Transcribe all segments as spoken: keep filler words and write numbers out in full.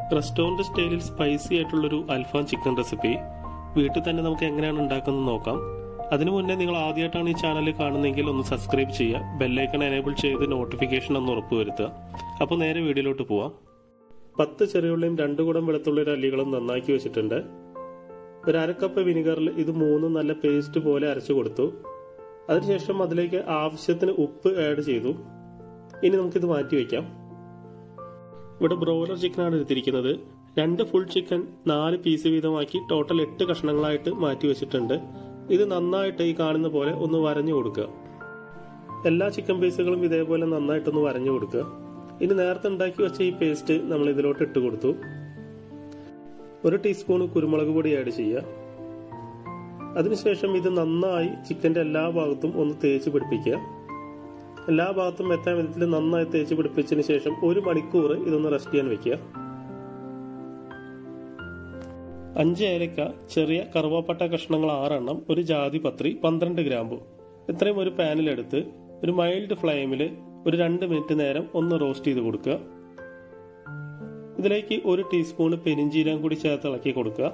Restaurant സ്റ്റൈലിൽ spicy ആയിട്ടുള്ളൊരു അൽഫാം chicken recipe വീട്ടിൽ തന്നെ നമുക്ക് എങ്ങനെയാണ് ഉണ്ടാക്കുന്നത് നോക്കാം. അതിനു മുന്നേ നിങ്ങൾ ആദ്യമായിട്ടാണ് ഈ ചാനൽ കാണുന്നതെങ്കിൽ ഒന്ന് സബ്സ്ക്രൈബ് ചെയ്യുക, ബെല്ലൈക്കൺ എനേബിൾ ചെയ്ത് നോട്ടിഫിക്കേഷൻ ഒന്ന് ഉറപ്പുവരുത്തുക. അപ്പോൾ നേരെ വീഡിയോയിലോട്ട് പോവാം. പത്ത് ചെറിയുള്ളിയും രണ്ടു കുടം വെളുത്തുള്ളിയുടെ അല്ലികളും നന്നാക്കി വെച്ചിട്ടുണ്ട്. ഒരു അരക്കപ്പ് വിനിഗറിൽ ഇത് മൂന്നും നല്ല പേസ്റ്റ് പോലെ അരച്ചു കൊടുത്തു. അതിനുശേഷം അതിലേക്ക് ആവശ്യത്തിന് ഉപ്പ് ആഡ് ചെയ്തു. ഇനി നമുക്കിത് മാറ്റി വയ്ക്കാം. ഇവിടെ ബ്രോയിലർ ചിക്കനാണ് എടുത്തിരിക്കുന്നത്. രണ്ട് ഫുൾ ചിക്കൻ നാല് പീസ് വീതമാക്കി ടോട്ടൽ എട്ട് കഷ്ണങ്ങളായിട്ട് മാറ്റി വെച്ചിട്ടുണ്ട്. ഇത് നന്നായിട്ട് ഈ കാണുന്ന പോലെ ഒന്ന് വരഞ്ഞു കൊടുക്കുക. എല്ലാ ചിക്കൻ പീസുകളും ഇതേപോലെ നന്നായിട്ടൊന്ന് വരഞ്ഞു കൊടുക്കുക. ഇനി നേരത്തെ ഉണ്ടാക്കി വെച്ച ഈ പേസ്റ്റ് നമ്മൾ ഇതിലോട്ട് ഇട്ട് കൊടുത്തു. ഒരു ടീസ്പൂൺ കുരുമുളക് പൊടി ആഡ് ചെയ്യുക. അതിനുശേഷം ഇത് നന്നായി ചിക്കന്റെ എല്ലാ ഭാഗത്തും ഒന്ന് തേച്ച് പിടിപ്പിക്കുക. എല്ലാ ഭാഗത്തും എത്താൻ വിധത്തിൽ നന്നായി തേച്ച് പിടിപ്പിച്ചതിന് ശേഷം ഒരു മണിക്കൂർ ഇതൊന്ന് റെസ്റ്റ് ചെയ്യാൻ വെക്കുക. അഞ്ച് ഏലക്ക, ചെറിയ കറുവാപ്പട്ട കഷ്ണങ്ങൾ ആറെണ്ണം, ഒരു ജാതിപത്രി, പന്ത്രണ്ട് ഗ്രാമ്പു ഇത്രയും ഒരു പാനിലെടുത്ത് ഒരു മൈൽഡ് ഫ്ലെയിമിൽ ഒരു രണ്ട് മിനിറ്റ് നേരം ഒന്ന് റോസ്റ്റ് ചെയ്ത് കൊടുക്കുക. ഇതിലേക്ക് ഒരു ടീസ്പൂൺ പെരിഞ്ചീരകം കൂടി ചേർത്ത് ഇളക്കി കൊടുക്കുക.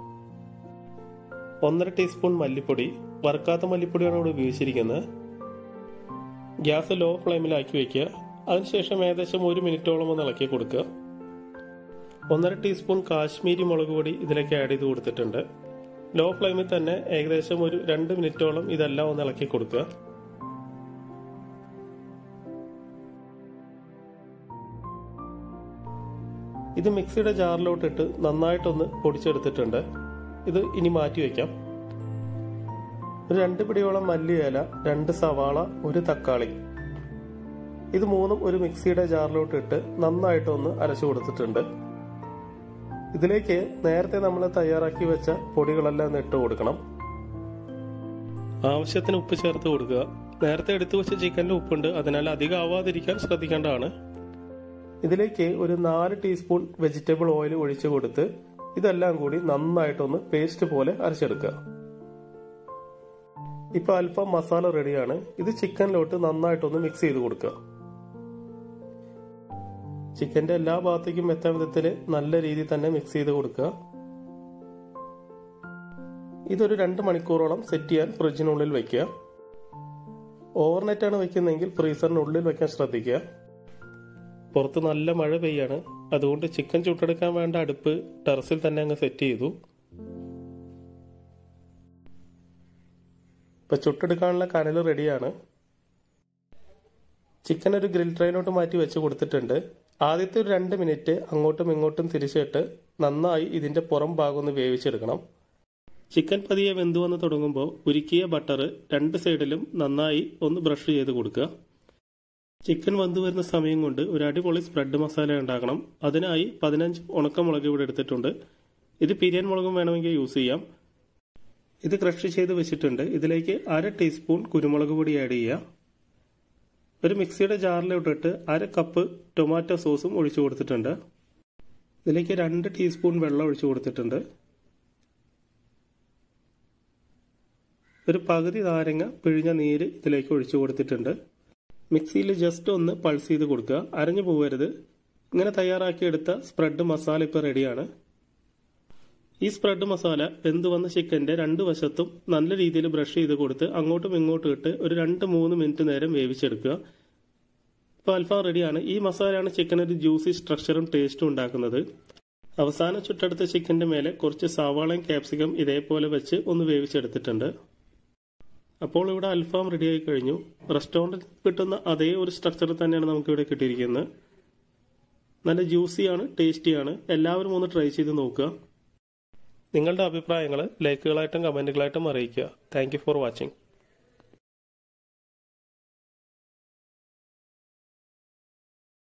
ഒന്നര ടീസ്പൂൺ മല്ലിപ്പൊടി, വറുക്കാത്ത മല്ലിപ്പൊടിയാണ് ഇവിടെ ഉപയോഗിച്ചിരിക്കുന്നത്. ഗ്യാസ് ലോ ഫ്ലെയിമിലാക്കി വെക്കുക. അതിനുശേഷം ഏകദേശം ഒരു മിനിറ്റോളം ഒന്ന് ഇളക്കി കൊടുക്കുക. ഒന്നര ടീസ്പൂൺ കാശ്മീരി മുളക് പൊടി ഇതിലേക്ക് ആഡ് ചെയ്ത് കൊടുത്തിട്ടുണ്ട്. ലോ ഫ്ലെയിമിൽ തന്നെ ഏകദേശം ഒരു രണ്ട് മിനിറ്റോളം ഇതെല്ലാം ഒന്ന് ഇളക്കി കൊടുക്കുക. ഇത് മിക്സിയുടെ ജാറിലോട്ടിട്ട് നന്നായിട്ടൊന്ന് പൊടിച്ചെടുത്തിട്ടുണ്ട്. ഇത് ഇനി മാറ്റി വയ്ക്കാം. ഒരു രണ്ട് പിടിയോളം മല്ലിയില, രണ്ട് സവാള, ഒരു തക്കാളി ഇത് മൂന്നും ഒരു മിക്സിയുടെ ജാറിലോട്ടിട്ട് നന്നായിട്ടൊന്ന് അരച്ചു കൊടുത്തിട്ടുണ്ട്. ഇതിലേക്ക് നേരത്തെ നമ്മൾ തയ്യാറാക്കി വെച്ച പൊടികളെല്ലാം ഇട്ട് കൊടുക്കണം. ആവശ്യത്തിന് ഉപ്പ് ചേർത്ത് കൊടുക്കുക. നേരത്തെ എടുത്തു വെച്ച ചിക്കനിൽ ഉപ്പുണ്ട്, അതിനാൽ അധികം ആവാതിരിക്കാൻ ശ്രദ്ധിക്കേണ്ടതാണ്. ഇതിലേക്ക് ഒരു നാല് ടീസ്പൂൺ വെജിറ്റബിൾ ഓയിൽ ഒഴിച്ചു കൊടുത്ത് ഇതെല്ലാം കൂടി നന്നായിട്ടൊന്ന് പേസ്റ്റ് പോലെ അരച്ചെടുക്കുക. ഇപ്പൊ അൽഫാം മസാല റെഡിയാണ്. ഇത് ചിക്കനിലോട്ട് നന്നായിട്ടൊന്ന് മിക്സ് ചെയ്ത് കൊടുക്കുക. ചിക്കന്റെ എല്ലാ ഭാഗത്തേക്കും എത്താൻ വിധത്തിൽ നല്ല രീതിയിൽ തന്നെ മിക്സ് ചെയ്ത് കൊടുക്കുക. ഇതൊരു രണ്ട് മണിക്കൂറോളം സെറ്റ് ചെയ്യാൻ ഫ്രിഡ്ജിനുള്ളിൽ വെക്കുക. ഓവർനൈറ്റ് ആണ് വെക്കുന്നതെങ്കിൽ ഫ്രീസറിനുള്ളിൽ വെക്കാൻ ശ്രദ്ധിക്കുക. പുറത്ത് നല്ല മഴ പെയ്യാണ്, അതുകൊണ്ട് ചിക്കൻ ചുട്ടെടുക്കാൻ വേണ്ട അടുപ്പ് ടെറസിൽ തന്നെ അങ്ങ് സെറ്റ് ചെയ്തു. ഇപ്പൊ ചുട്ടെടുക്കാനുള്ള കനൽ റെഡിയാണ്. ചിക്കൻ ഒരു ഗ്രിൽ ട്രേയിലോട്ട് മാറ്റി വെച്ച് കൊടുത്തിട്ടുണ്ട്. ആദ്യത്തെ ഒരു രണ്ട് മിനിറ്റ് അങ്ങോട്ടും ഇങ്ങോട്ടും തിരിച്ചിട്ട് നന്നായി ഇതിന്റെ പുറം ഭാഗം ഒന്ന് വേവിച്ചെടുക്കണം. ചിക്കൻ പതിയെ വെന്തു വന്ന് തുടങ്ങുമ്പോൾ ഉരുക്കിയ ബട്ടർ രണ്ട് സൈഡിലും നന്നായി ഒന്ന് ബ്രഷ് ചെയ്ത് കൊടുക്കുക. ചിക്കൻ വെന്തു വരുന്ന സമയം കൊണ്ട് ഒരു അടിപൊളി സ്പ്രെഡ് മസാല ഉണ്ടാക്കണം. അതിനായി പതിനഞ്ച് ഉണക്കമുളക് ഇവിടെ എടുത്തിട്ടുണ്ട്. ഇത് പിരിയൻ മുളകും വേണമെങ്കിൽ യൂസ് ചെയ്യാം. ഇത് ക്രഷ് ചെയ്ത് വെച്ചിട്ടുണ്ട്. ഇതിലേക്ക് അര ടീസ്പൂൺ കുരുമുളക് പൊടി ആഡ് ചെയ്യുക. ഒരു മിക്സിയുടെ ജാറിലോട്ടിട്ട് അര കപ്പ് ടൊമാറ്റോ സോസും ഒഴിച്ചു കൊടുത്തിട്ടുണ്ട്. ഇതിലേക്ക് രണ്ട് ടീസ്പൂൺ വെള്ളം ഒഴിച്ചു കൊടുത്തിട്ടുണ്ട്. ഒരു പകുതി നാരങ്ങ പിഴിഞ്ഞ നീര് ഇതിലേക്ക് ഒഴിച്ചു കൊടുത്തിട്ടുണ്ട്. മിക്സിയിൽ ജസ്റ്റ് ഒന്ന് പൾസ് ചെയ്ത് കൊടുക്കുക, അരഞ്ഞു പോകരുത്. ഇങ്ങനെ തയ്യാറാക്കിയെടുത്ത സ്പ്രെഡ് മസാല ഇപ്പോൾ റെഡിയാണ്. ഈ സ്പ്രെഡ് മസാല വെന്ത് വന്ന ചിക്കന്റെ രണ്ട് വശത്തും നല്ല രീതിയിൽ ബ്രഷ് ചെയ്ത് കൊടുത്ത് അങ്ങോട്ടും ഇങ്ങോട്ടും ഇട്ട് ഒരു രണ്ട് മൂന്ന് മിനിറ്റ് നേരം വേവിച്ചെടുക്കുക. ഇപ്പോൾ അൽഫാം റെഡിയാണ്. ഈ മസാലയാണ് ചിക്കൻ ഒരു ജ്യൂസി സ്ട്രക്ചറും ടേസ്റ്റും ഉണ്ടാക്കുന്നത്. അവസാനം ചുട്ടെടുത്ത ചിക്കന്റെ മേലെ കുറച്ച് സവാളയും ക്യാപ്സിക്കം ഇതേപോലെ വെച്ച് ഒന്ന് വേവിച്ചെടുത്തിട്ടുണ്ട്. അപ്പോൾ ഇവിടെ അൽഫാം റെഡിയായി കഴിഞ്ഞു. റെസ്റ്റോറൻറ്റിൽ കിട്ടുന്ന അതേ ഒരു സ്ട്രക്ചറിൽ തന്നെയാണ് നമുക്ക് ഇവിടെ കിട്ടിയിരിക്കുന്നത്. നല്ല ജ്യൂസിയാണ്, ടേസ്റ്റിയാണ്. എല്ലാവരും ഒന്ന് ട്രൈ ചെയ്ത് നോക്കുക. നിങ്ങളുടെ അഭിപ്രായങ്ങൾ ലൈക്കുകളായിട്ടും കമന്റുകളായിട്ടും അറിയിക്കുക. Thank you for watching.